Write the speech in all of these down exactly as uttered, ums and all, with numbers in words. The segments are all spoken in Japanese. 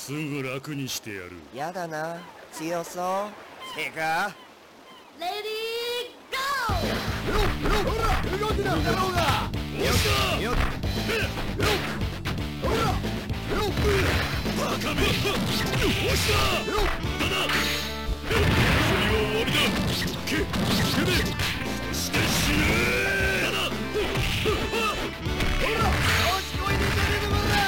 すぐ楽にしてやる。 やだな、強そう。せかレディーゴー。 ほら動きだろうが。 よっしゃよっほらバカめよっしゃだな遊びは終わりだ。けけめそして死ねだなほら調子こいでんじゃねえのこら。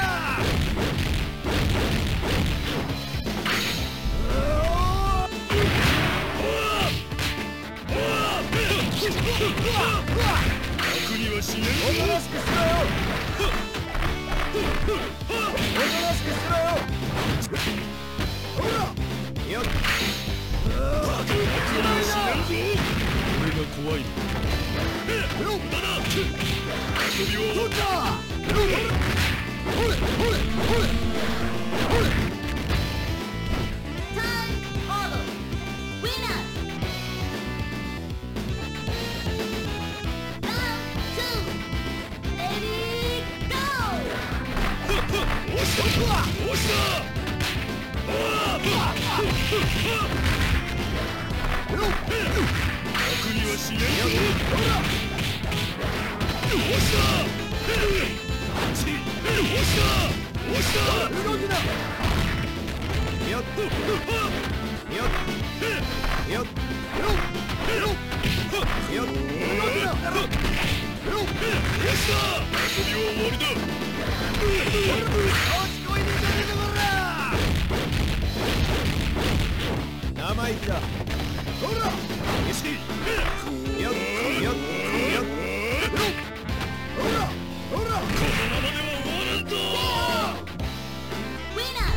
楽にはしねえおとなしくしろよ。おとなしくしろよ。ほらよっバカ楽にはしねえぞ。俺が怖いのだな遊びはどっちだ。ほれほれほれほれほれ。 タイムオーバー。ウィナー。ラウンドツー。レディーゴー。 おっしゃおっしゃ楽にはしねえぞ。おっしゃおっしゃおっしゃ動きだ。よっよっよっよっよっ動きだ。 よっしゃ遊びは終わりだ。 調子こいでんじゃねえのこら。生意気だ。ほらよしよっよっよっほらほらこのままでは終わらんぞ。 ウィナー。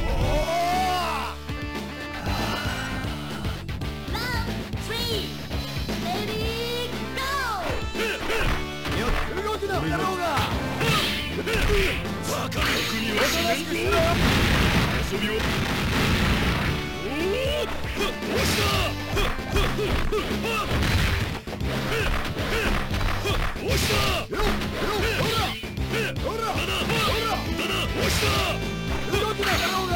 ラウンドスリー。レディーゴー。 よっ動きだ野郎が。 バカ楽にはしねえぞ。遊びをおっしゃおっしゃよっよっほらほらほらだなだなおっしゃ動きだ野郎が。